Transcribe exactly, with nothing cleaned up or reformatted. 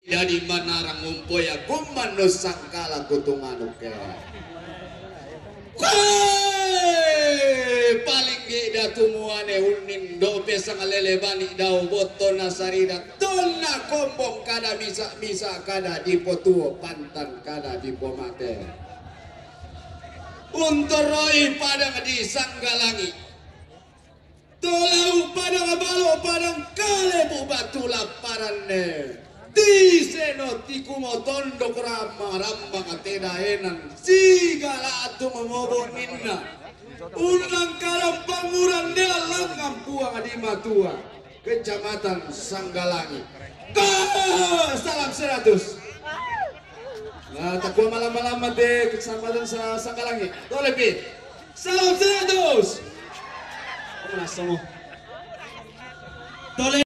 Jadi manarang umpoya kumano sangkala kutunganuk ke. Paling gida tumuane unin do pesa ngalelebani daw boto na sarida tona kombong kada misa misa kada di potuo pantan kada di pomate. Untoroi padang di sanggalangi. Tolau padang balo padang kalebu batula parane. Di seno tikumo tondo krama ramba katena enan sigala atu memobo ninna unang karam panguran dela langam puang di matua kecamatan Sanggalangi. Ka salam seratus. Nah takwa malam-malam mati kecamatan sa Sanggalangi. Tole pi. Salam seratus. Mana semua? Tole